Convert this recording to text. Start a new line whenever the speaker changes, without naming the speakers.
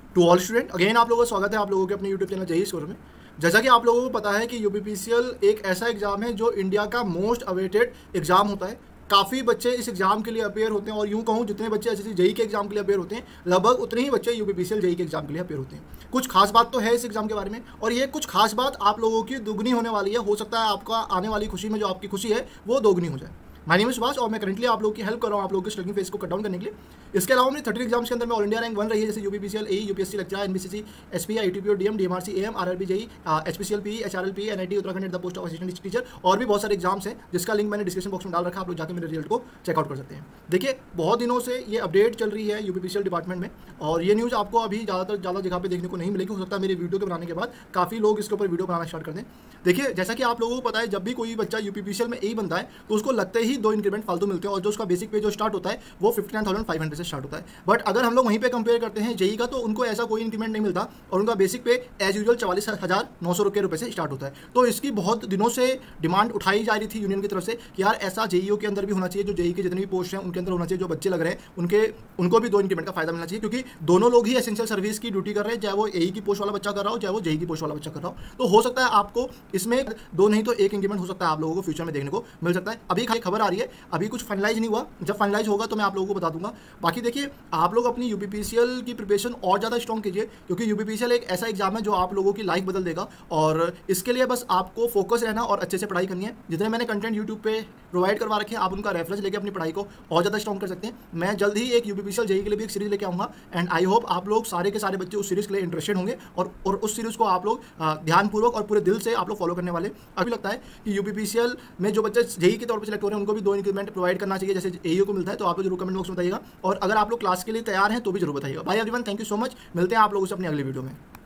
To all student again आप लोगों का स्वागत है आप लोगों के अपने यूट्यूब चैनल जेईई स्कोर में। जैसा कि आप लोगों को पता है कि यूपीपीसीएल एक ऐसा एग्जाम है जो इंडिया का मोस्ट अवेटेड एग्जाम होता है। काफ़ी बच्चे इस एग्जाम के लिए अपेयर होते हैं और यूं कहूं जितने बच्चे एसएससी जेईई के एग्जाम के लिए अपेयर होते हैं लगभग उतने ही बच्चे यूपीपीसीएल जेईई के एग्जाम के लिए अपेयर होते हैं। कुछ खास बात तो है इस एग्जाम के बारे में और ये कुछ खास बात आप लोगों की दुगनी होने वाली है। हो सकता है आपका आने वाली खुशी में जो आपकी खुशी है वो दोगुनी हो जाए। माय नेम इज सुभाष और मैं करंटली आप लोगों की हेल्प कर रहा हूँ आप लोगों के स्ट्रगलिंग फेस को कट डाउन करने के लिए। इसके अलावा मेरे 30 एग्जाम्स के अंदर मैं ऑल इंडिया रैंक 1 रही है, जैसे UPPCL, AE, UPSC lecturer, NBCC, SP, ITPO, DM, DMRC, AM, RRB, JEE, HPCL, PE, HRL, NIT Uttarakhand, the post of assistant teacher और भी बहुत सारे एग्जाम्स हैं जिसका लिंक मैंने डिस्क्रिप्शन बॉक्स में डाल रखा है। आप लोग जाकर मेरे रिजल्ट को चेकआउट कर सकते हैं। देखिए बहुत दिनों से ये अपडेट चल रही है यूपीपीसीएल डिपार्टमेंट में और ये न्यूज़ आपको अभी ज़्यादा जगह पे देखने को नहीं मिलेगी। हो सकता है मेरे वीडियो के बनाने के बाद काफ़ी लोग इसके ऊपर वीडियो बनाना स्टार्ट कर दें। देखिए जैसा कि आप लोगों को पता है जब भी कोई बच्चा यूपीपीसीएल में एई बनता है तो उसको लगते ही 2 इंक्रीमेंट फालतू मिलते हैं और जो उसका बेसिक पे जो स्टार्ट होता है वो 59,500 से स्टार्ट होता है। बट अगर हम लोग वहीं पे कंपेयर करते हैं जेईई का तो उनको ऐसा कोई इंक्रीमेंट नहीं मिलता और उनका बेसिक पे एज यूजुअल 44,900 रुपये से स्टार्ट होता है। तो इसकी बहुत दिनों से डिमांड उठाई जा रही थी यूनियन की तरफ से कि यार ऐसा जेईई के अंदर भी होना चाहिए, जो जेईई के जितनी भी पोस्ट हैं उनके अंदर होना चाहिए, जो बच्चे लग रहे हैं उनको भी 2 इंक्रीमेंट का फायदा मिलना चाहिए, क्योंकि दोनों लोग ही एसेंशियल सर्विस की ड्यूटी कर रहे हैं, चाहे वो एई की पोस्ट वाला बच्चा कर रहा हो चाहे वो जेईई की पोस्ट वाला बच्चा कर रहा हो। तो हो सकता है आपको इसमें 2 नहीं तो 1 इंक्रीमेंट हो सकता है आप लोगों को फ्यूचर में देखने को मिल सकता है। अभी खाली खबर आ रही है, अभी कुछ फाइनलाइज नहीं हुआ, जब फाइनलाइज होगा तो मैं आप लोगों को बता दूंगा। बाकी देखिए आप लोग अपनी यूपीपीसीएल की प्रिपरेशन और ज़्यादा स्ट्रॉन्ग कीजिए, क्योंकि यूपीपीसीएल एक ऐसा एग्जाम है जो आप लोगों की लाइफ बदल देगा और इसके लिए बस आपको फोकस रहना और अच्छे से पढ़ाई करनी है। जितने मैंने कंटेंट यूट्यूब पे प्रोवाइड करवा रखे हैं आप उनका रेफरेंस लेके अपनी पढ़ाई को और ज़्यादा स्ट्रॉन्ग कर सकते हैं। मैं जल्द ही एक यूपीपीसीएल जेईई के लिए भी एक सीरीज लेके आऊँगा एंड आई होप आप लोग सारे के सारे बच्चे उस सीरीज के लिए इंटरेस्टेड होंगे और उस सीरीज को आप लोग ध्यानपूर्वक और पूरे दिल से आप लोग फॉलो करने वाले। अभी लगता है कि यूपीपीसीएल में जो बच्चे जेईई के तौर पर सिलेक्ट हो रहे हैं उनको भी 2 इंक्रीमेंट प्रोवाइड करना चाहिए जैसे एईओ को मिलता है। तो आप लोग जरूर कमेंट बॉक्स में बताइएगा और अगर आप लोग क्लास के लिए तैयार हैं तो भी जरूर बताइएगा। Bye everyone, thank you so much. मिलते हैं आप लोगों से अपनी अगली वीडियो में।